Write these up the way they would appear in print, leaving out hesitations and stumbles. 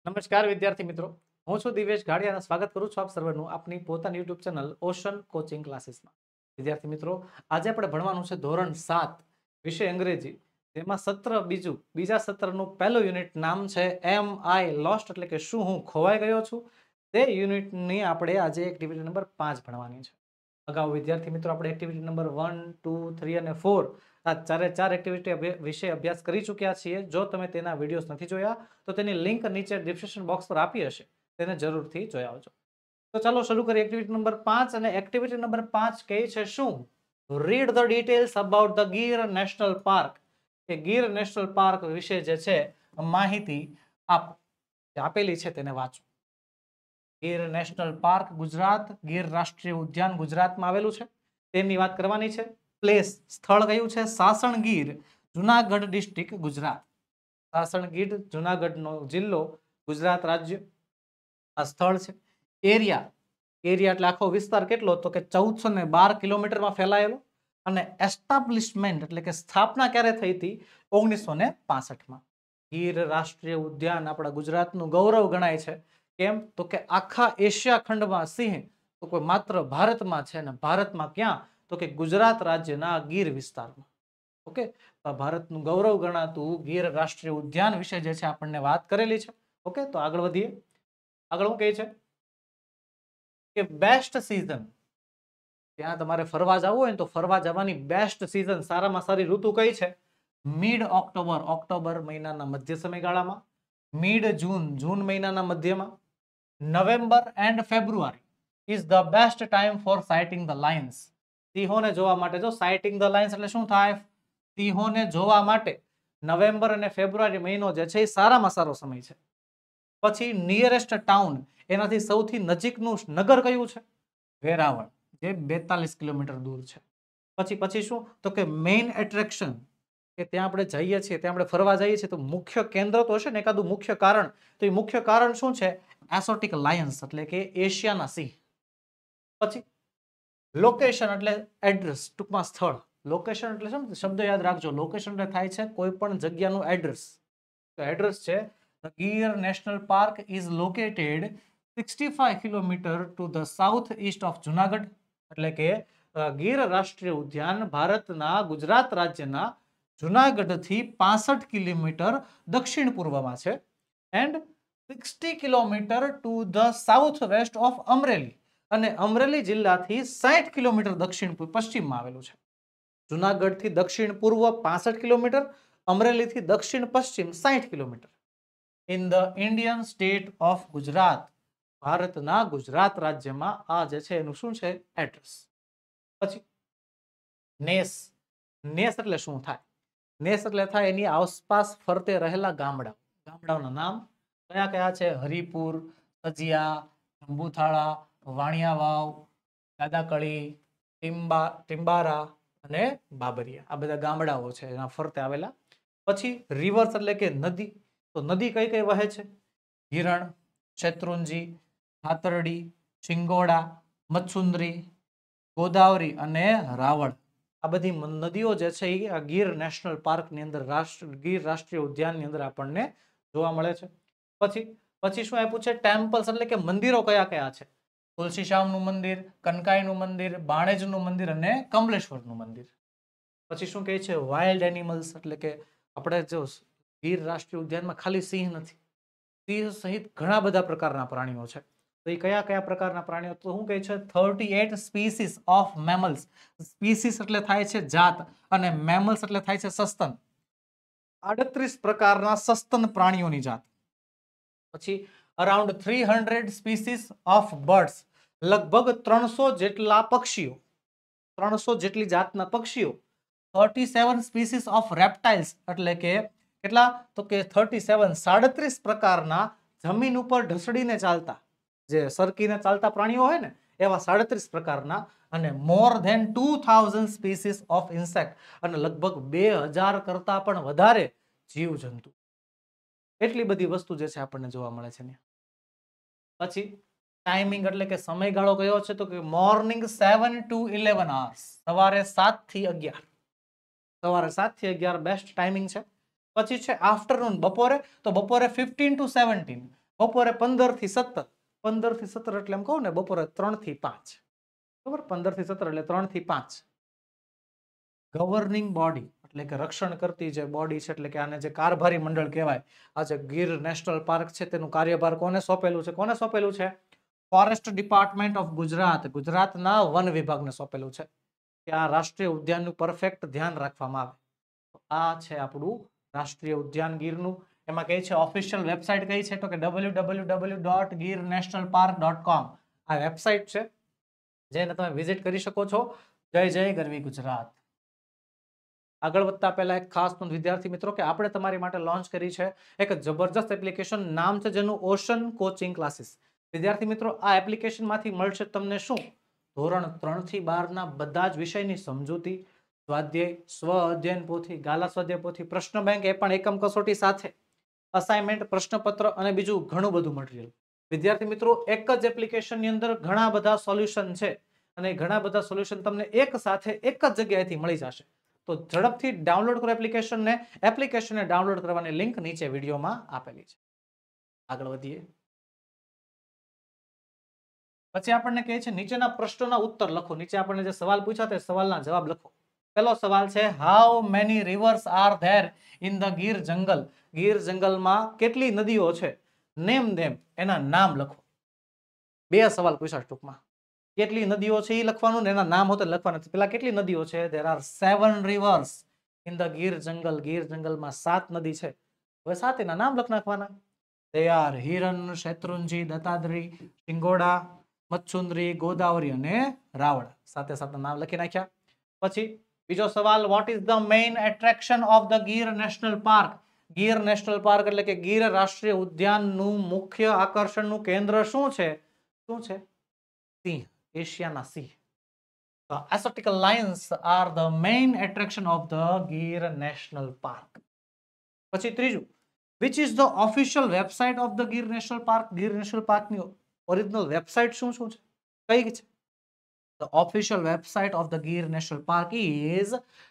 નમસ્કાર વિદ્યાર્થી મિત્રો, હું છું દિવેશ ગાડિયા અને સ્વાગત કરું છું આપ સર્વનું આપની પોતાની યુટ્યુબ ચેનલ ઓશન કોચિંગ ક્લાસીસમાં. વિદ્યાર્થી મિત્રો, આજે આપણે ભણવાનું છે ધોરણ 7 વિષય અંગ્રેજી, જેમાં સત્ર બીજા સત્રનું પહેલું યુનિટ નામ છે એમ આઈ લોસ્ટ, એટલે કે શું હું ખોવાઈ ગયો છું. તે યુનિટની આપણે આજે એક્ટિવિટી નંબર 5 ભણવાની છે. અગાઉ વિદ્યાર્થી મિત્રો આપણે એક્ટિવિટી નંબર 1, 2, 3 અને 4 આ ચારે એક્ટિવિટી વિશે અભ્યાસ કરી ચૂક્યા છીએ. જો તમે તેના વિડીયોઝ નથી જોયા તો તેની લિંક નીચે ડિસ્ક્રિપ્શન બોક્સ પર આપી હશે, તેને જરૂરથી જોઈ આવજો. તો ચાલો શરૂ કરીએ એક્ટિવિટી નંબર 5. અને એક્ટિવિટી નંબર 5 કહે છે શું? Read the details about the Gir national park. કે ગીર નેશનલ પાર્ક વિશે જે છે માહિતી આપેલી છે તેને વાંચો. ગીર નેશનલ પાર્ક ગુજરાત, ગીર રાષ્ટ્રીય ઉદ્યાન ગુજરાતમાં આવેલું છે, તેની વાત કરવાની છે. પ્લેસ સ્થળ કયું છે? સાસણગીર, જુનાગઢ ડિસ્ટ્રિક્ટ, ગુજરાત. સાસણગીર જુનાગઢનો જિલ્લો, ગુજરાત રાજ્ય આ સ્થળ છે. એરિયા એટલે આખો વિસ્તાર કેટલો? તો કે 1412 કિલોમીટરમાં ફેલાયેલો. અને એસ્ટાબ્લિશમેન્ટ એટલે કે સ્થાપના ક્યારે થઈ હતી? 1965માં. ગીર રાષ્ટ્રીય ઉદ્યાન આપણા ગુજરાતનું ગૌરવ ગણાય છે. કેમ? તો કે આખા એશિયા ખંડમાં સિંહ તો કોઈ માત્ર ભારતમાં છે, ને ભારતમાં ક્યાં? તો કે ગુજરાત રાજ્યના ગીર વિસ્તારમાં. ઓકે, ભારતનું ગૌરવ ગણાતું ગીર રાષ્ટ્રીય ઉદ્યાન વિશે જે છે આપણને વાત કરેલી છે. ઓકે, તો આગળ વધીએ. આગળ શું કહે છે કે બેસ્ટ સીઝન, ત્યાં તમારે ફરવા જવું હોય તો ફરવા જવાની બેસ્ટ સીઝન, સારામાં સારી ઋતુ કઈ છે? મિડ ઓક્ટોબર, ઓક્ટોબર મહિનાના મધ્ય સમયગાળામાં. મિડ જૂન મહિનાના મધ્યમાં. November and February is the best time for sighting the lions. સિંહોને જોવા માટે. જો સાઇટિંગ ધ લાયન્સ એટલે શું થાય? સિંહોને જોવા માટે નવેમ્બર અને ફેબ્રુઆરી મહિનો જે છે એ સારામાં સારો સમય છે. પછી નિયરેસ્ટ ટાઉન, એનાથી સૌથી નજીકનું નગર કયું છે? વેરાવળ, જે 42 કિલોમીટર દૂર છે. પછી શું? તો કે મેઇન એટ્રેક્શન, કે ત્યાં આપણે જઈએ છીએ, ત્યાં આપણે ફરવા જઈએ છીએ તો મુખ્ય કેન્દ્ર તો હશે ને એકાદું મુખ્ય કારણ. તો એ મુખ્ય કારણ શું છે? એસોટિક લાયન્સ એટલે કે એશિયાના સિંહ. પછી લોકેશન એટલે એડ્રેસ, ટૂંકમાં સ્થળ. લોકેશન એટલે શું? શબ્દ યાદ રાખજો. લોકેશન એટલે થાય છે કોઈ પણ જગ્યાનું એડ્રેસ. તો એડ્રેસ છે Gir national park is located 65 kilometre to the south east of Junagadh. એટલે કે ગીર રાષ્ટ્રીય ઉદ્યાન ભારતના ગુજરાત રાજ્યના જુનાગઢથી 65 કિલોમીટર દક્ષિણ પૂર્વમાં છે. And 60 kilometre to the south west of Amreli, અને અમરેલી જિલ્લાથી 60 કિલોમીટર દક્ષિણ પશ્ચિમમાં આવેલું છે. જુનાગઢથી દક્ષિણ પૂર્વ 65 કિલોમીટર, અમરેલીથી દક્ષિણ પશ્ચિમ 60 kilometre. In the Indian state of Gujarat, ભારતના ગુજરાત રાજ્યમાં આ જે છે એનું શું છે? એડ્રેસ. પછી નેસ એટલે શું થાય? નેસ એટલે થાય એની આસપાસ ફરતે રહેલા ગામડાઓના નામ. કયા કયા છે? હરિપુર, સજિયા, જંબુથાળા, વાણિયા વાવ, દાદાકળી, ટિમ્બારા અને બાબરિયા, આ બધા ગામડાઓ છે એના ફરતે આવેલા. પછી રિવર્સ એટલે કે નદી. તો નદી કઈ કઈ વહે છે? હિરણ, શેત્રુંજી, ભાતરડી, શિંગોડા, મચ્છુંદરી, ગોદાવરી અને રાવળ. આ બધી નદીઓ જે છે એ આ ગીર નેશનલ પાર્કની અંદર, ગીર રાષ્ટ્રીય ઉદ્યાનની અંદર આપણને જોવા મળે છે. પછી શું આપ્યું છે? ટેમ્પલ્સ એટલે કે મંદિરો કયા કયા છે? તુલસીશ્યામનું મંદિર, કનકાઈનું મંદિર, બાણેજનું મંદિર અને કમલેશ્વરનું મંદિર. પછી શું કહે છે? વાઇલ્ડ એનિમલ્સ એટલે કે આપણે જો ગીર રાષ્ટ્રીય ઉદ્યાનમાં ખાલી સિંહ નથી, સિંહ સહિત ઘણા બધા પ્રકારના પ્રાણીઓ છે. તો એ કયા કયા પ્રકારના પ્રાણીઓ? તો શું કહે છે? 38 સ્પીસીસ ઓફ મેમલ્સ. સ્પીસીસ એટલે થાય છે જાત, અને મેમલ્સ એટલે થાય છે સસ્તન. 38 પ્રકારના સસ્તન પ્રાણીઓની જાત. પછી અરાઉન્ડ 300 સ્પીસીસ ઓફ બર્ડ્સ, લગભગ 300 જેટલા પક્ષીઓ, 300 જેટલી જાતના પક્ષીઓ. 37 સ્પીસીસ ઓફ રેપ્ટાઇલ્સ એટલે કે કેટલા? તો કે 37 પ્રકારના જમીન ઉપર ઢસડીને ચાલતા, જે સરકીને ચાલતા પ્રાણીઓ હોય ને એવા 37 પ્રકારના. અને more than 2000 species of insect, અને લગભગ 2000 કરતા પણ વધારે જીવજંતુ. એટલી બધી વસ્તુ જે છે આપણને જોવા મળે છે. પછી ટાઈમિંગ એટલે કે સમયગાળો કયો છે? તો કે મોર્નિંગ 7 to 11 hours, સવારે 7 થી 11. સવારે 7 થી 11 બેસ્ટ ટાઈમિંગ છે. પછી છે આફ્ટરનૂન, બપોરે. તો બપોરે 15 to 17, બપોરે 15 થી 17, 15 થી 17 એટલે એમ કહું ને બપોરે 3 થી 5, બરોબર, 15 થી 17 એટલે 3 થી 5 ગવર્નિંગ બોડી એટલે કે રક્ષણ કરતી જે બોડી છે, એટલે કે આને જે કારભારી મંડળ કહેવાય, આ જે ગીર નેશનલ પાર્ક છે તેનું કાર્યભાર કોને સોંપેલું છે? કોને સોંપેલું છે? ફોરેસ્ટ ડિપાર્ટમેન્ટ ઓફ ગુજરાત, ગુજરાતના વન વિભાગને સોંપેલું છે કે આ રાષ્ટ્રીય ઉદ્યાનનું પરફેક્ટ ધ્યાન રાખવામાં આવે. આ છે આપણું રાષ્ટ્રીય ઉદ્યાન ગીરનું. એમાં કઈ છે ઓફિશિયલ વેબસાઇટ કઈ છે? તો કે www.girnationalpark.com આ વેબસાઇટ છે, જેને તમે વિઝિટ કરી શકો છો. જય જય ગરવી ગુજરાત. આગળ વધતા પહેલા એક ખાસ નોંધ વિદ્યાર્થી મિત્રો કે આપણે તમારી માટે લોન્ચ કરી છે એક જબરજસ્ત એપ્લિકેશન, નામ છે જેનું ઓશન કોચિંગ ક્લાસીસ. વિદ્યાર્થી મિત્રો આ એપ્લિકેશનમાંથી મળશે તમને શું? ધોરણ 3 થી 12 ના બધા જ વિષયની સમજૂતી, સ્વાધ્યાય, સ્વ અધ્યયન પોથી, ગાલા સ્વાધ્યાય પોથી, પ્રશ્ન બેંક એ પણ એકમ કસોટી સાથે, અસાઇનમેન્ટ, પ્રશ્નપત્ર અને બીજું ઘણું બધું મટીરિયલ. વિદ્યાર્થી મિત્રો એક જ એપ્લિકેશનની અંદર ઘણા બધા સોલ્યુશન છે અને ઘણા બધા સોલ્યુશન તમને એક સાથે એક જ જગ્યાએથી મળી જશે. તો ઝડપથી ડાઉનલોડ કરો એપ્લિકેશનને. એપ્લિકેશનને ડાઉનલોડ કરવાની લિંક નીચે વિડીયોમાં આપેલી છે. આગળ વધીએ. પછી આપણને કહે છે નીચેના પ્રશ્નોના ઉત્તર લખો. નીચે આપણને જે સવાલ પૂછ્યા તે સવાલના જવાબ લખો. પહેલો સવાલ છે how many rivers are there in the Gir jungle? Gir જંગલમાં કેટલી નદીઓ છે? નેમ ધેમ, એના નામ લખો. બે સવાલ પૂછ્યા ટૂંકમાં. કેટલી નદીઓ છે એ લખવાનું ને એના નામ હોતે લખવાના. પેલા કેટલી નદીઓ છે? there are 7 rivers in the Gir jungle. Gir જંગલમાં 7 નદી છે. હવે 7 એના નામ લખ નાખવાના. they are હિરન, શેત્રુંજી, દત્તાત્રી, ટિંગોડા, મચ્છુન્દ્રી, ગોદાવરી અને રાવળ. સાથે સાથે નામ લખી નાખ્યા. પછી બીજો સવાલ what is the main attraction of the Gir national park? Gir national park એટલે કે ગીર રાષ્ટ્રીય ઉદ્યાનનું મુખ્ય આકર્ષણનું કેન્દ્ર શું છે? શું છે? સિંહ, એશિયાના સિંહ. The ascetical lions are the main attraction of the Gir national park. પછી ત્રીજું which is the official website of the Gir national park? Gir national પાર્કની ઓરિજિનલ વેબસાઇટ શું છે? કઈ છે? The official website of the Gir national park is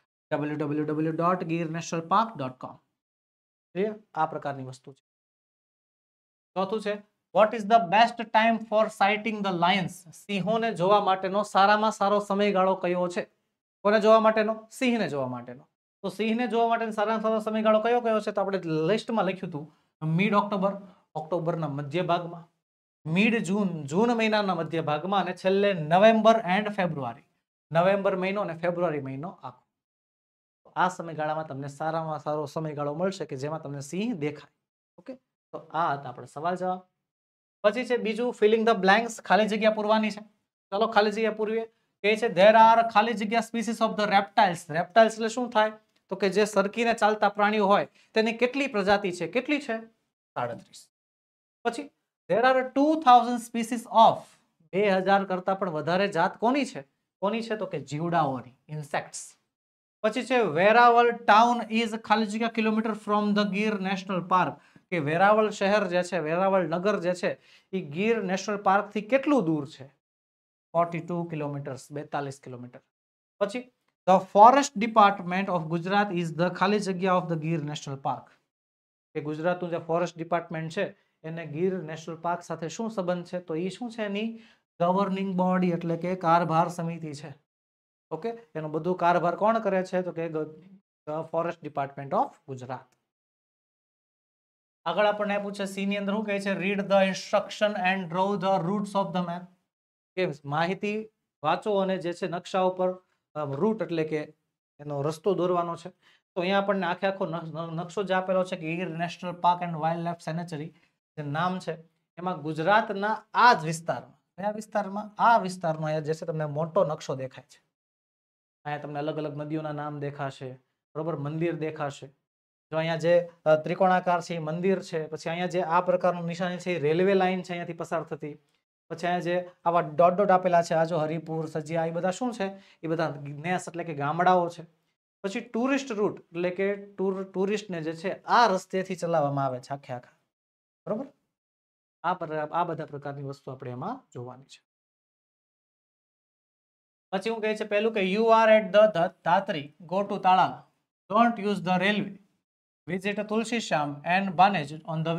www.girnationalpark.com. આ પ્રકારની વસ્તુ છે. ચોથું છે what is the best time for sighting the lions? સિંહોને જોવા માટેનો સારામાં સારો સમયગાળો કયો છે? કોને જોવા માટેનો? સિંહને જોવા માટેનો. તો સિંહને જોવા માટેનો સારામાં સારો સમયગાળો કયો કયો છે? તો આપણે લિસ્ટમાં લખ્યું હતું મિડ ઓક્ટોબર, ઓક્ટોબરના મધ્ય ભાગમાં, મિડ જૂન, જૂન મહિનાના મધ્ય ભાગમાં, અને છેલ્લે નવેમ્બર એન્ડ ફેબ્રુઆરી, નવેમ્બર મહિનો અને ફેબ્રુઆરી મહિનો આખો. આ સમયગાળામાં તમને સારામાં સારો સમયગાળો મળશે કે જેમાં તમને સિંહ દેખાય. ઓકે, તો આ હતા આપણે સવાલ જવાબ. પછી છે બીજું ફિલિંગ ધ બ્લેન્ક્સ, ખાલી જગ્યા પૂરવાની છે. ચલો ખાલી જગ્યા પૂરવીએ. કે છે there are ખાલી જગ્યા species of the reptiles. Reptiles એટલે શું થાય? તો કે જે સરકીને ચાલતા પ્રાણીઓ હોય તેની કેટલી પ્રજાતિ છે? કેટલી છે? 37. પછી there are 2000 સ્પીસીસ ઓફ, 2000 કરતા પણ વધારે જાત કોની છે? કોની છે? તો કે જીવડાઓની, ઇન્સેક્ટ્સ. પછી છે વેરાવલ ટાઉન ઇઝ ખાલી જગ્યા kilometre from the Gir national park. કે વેરાવલ શહેર જે છે, વેરાવલ નગર જે છે એ ગીર નેશનલ પાર્ક થી કેટલું દૂર છે? 42 કિલોમીટર્સ, 42 કિલોમીટર. પછી the forest department of Gujarat is the ખાલી જગ્યા of the Gir national park. કે ગુજરાતનું જે ફોરેસ્ટ ડિપાર્ટમેન્ટ છે એને ગીર નેશનલ પાર્ક સાથે શું સંબંધ છે? તો એ શું છે? એની ગવર્નિંગ બોડી એટલે કે કારભાર સમિતિ છે. ઓકે, એનો બધું કારભાર કોણ કરે છે? તો કે ફોરેસ્ટ ડિપાર્ટમેન્ટ ઓફ ગુજરાત. આગળ આપણને પૂછે સી ની અંદર શું કહે છે? Read the instruction and draw the routes of the map. કે માહિતી વાંચો અને જે છે નકશા ઉપર રૂટ એટલે કે એનો રસ્તો દોરવાનો છે. તો અહીંયા આપણને આખે આખો નકશો જે આપેલો છે કે Gir national park and wildlife sanctuary જે નામ છે એમાં ગુજરાતના આ જ વિસ્તારમાં, કયા વિસ્તારમાં? આ વિસ્તારમાં અહીંયા જે છે તમને મોટો નકશો દેખાય છે. અહીંયા તમને અલગ અલગ નદીઓના નામ દેખાશે, બરોબર, મંદિર દેખાશે. જો અહીંયા જે ત્રિકોણાકાર છે એ મંદિર છે. પછી અહીંયા જે આ પ્રકારનું નિશાની છે એ રેલવે લાઇન છે અહીંયાથી પસાર થતી. પછી અહીંયા જે આવા ડોટ ડોટ આપેલા છે, આ જો હરિપુર, સજિયા, એ બધા શું છે? એ બધા નેસ એટલે કે ગામડાઓ છે. પછી ટુરિસ્ટ રૂટ એટલે કે ટુરિસ્ટને જે છે આ રસ્તેથી ચલાવવામાં આવે છે આખે આખા, બરોબર. આ બધા પ્રકારની વસ્તુ આપણે એમાં જોવાની છે. પછી હું કહે છે પહેલું કે you are at the Dhatri, go to Talala, don't use the railway, visit Tulsi Shyam and Banej on the way,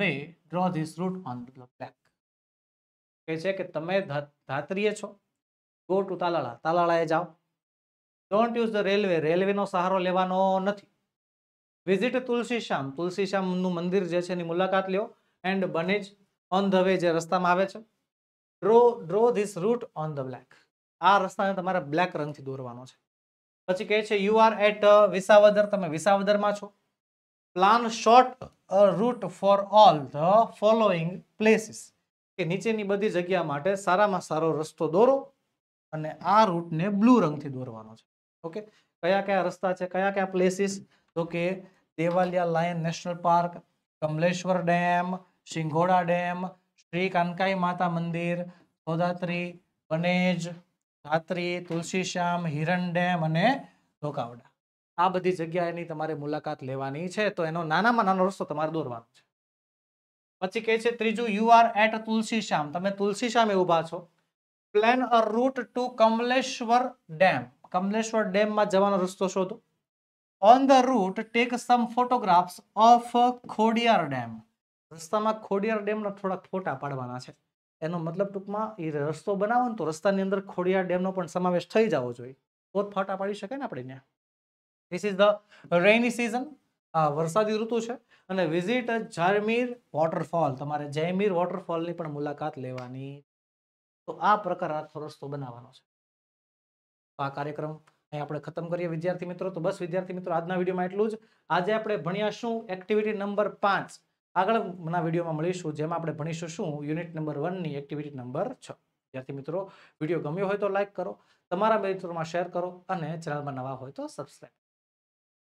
draw this route on the black. કહે છે કે તમે ધાત્રીય છો, ગો ટુ તાલાળા, તાલાળાએ જાઓ. ડોન્ટ યુઝ ધ રેલવે, રેલવેનો સહારો લેવાનો નથી. વિઝિટ તુલસીશ્યામ, તુલસીશ્યામનું મંદિર જે છે એની મુલાકાત લ્યો. And Banej, on the way, જે રસ્તામાં આવે છે. Draw this route on the black, આ રસ્તાને તમારે બ્લેક રંગથી દોરવાનો છે. પછી કહે છે યુ આર એટ વિસાવદર, તમે વિસાવદરમાં છો. Plan short route for all the following places, કે નીચેની બધી જગ્યા માટે સારામાં સારો રસ્તો દોરો અને આ રૂટને બ્લુ રંગથી દોરવાનો છે. ઓકે, કયા કયા રસ્તા છે, કયા કયા પ્લેસીસ? તો કે Devaliya lion national park, Kamleshwar dam, Shingoda dam, Shri Kankai Mata Mandir, Sodatri, Banej, Dhatri, Tulsishyam, Hiran dam અને ધોકાવડા. આ બધી જગ્યાએની તમારે મુલાકાત લેવાની છે, તો એનો નાનામાં નાનો રસ્તો તમારે દોરવાનો છે. પછી કહે છે ત્રીજું, યુ આર એટ તુલસીશ્યામ, તમે તુલસીશ્યામે ઊભા છો. Plan a route to Kamleshwar dam, Kamleshwar ડેમમાં જવાનો રસ્તો શોધો. On the route take some photographs of Khodiyar dam, રસ્તામાં ખોડિયાર ડેમના થોડાક ફોટા પાડવાના છે. એનો મતલબ ટૂંકમાં એ રસ્તો બનાવો ને તો રસ્તાની અંદર ખોડિયાર ડેમનો પણ સમાવેશ થઈ જવો જોઈએ, તો જ ફોટા પાડી શકે ને આપણે ત્યાં. This is the rainy season, વરસાદી ઋતુ છે. અને વિઝિટ જાયમીર વોટરફોલ, તમારે જયમીર વોટરફોલની પણ મુલાકાત લેવાની. તો આ પ્રકાર આખો રસ્તો બનાવવાનો છે. આ કાર્યક્રમ અહીં આપણે ખતમ કરીએ વિદ્યાર્થી મિત્રો. તો બસ વિદ્યાર્થી મિત્રો, આજના વિડીયોમાં એટલું જ. આજે આપણે ભણ્યા શું? Activity number 5. આગળના વિડીયોમાં મળીશું, જેમાં આપણે ભણીશું શું? યુનિટ નંબર 1 ની એક્ટિવિટી નંબર 6. વિદ્યાર્થી મિત્રો, વિડીયો ગમ્યો હોય તો લાઈક કરો, તમારા મિત્રોમાં શેર કરો અને ચેનલમાં નવા હોય તો સબસ્ક્રાઈબ.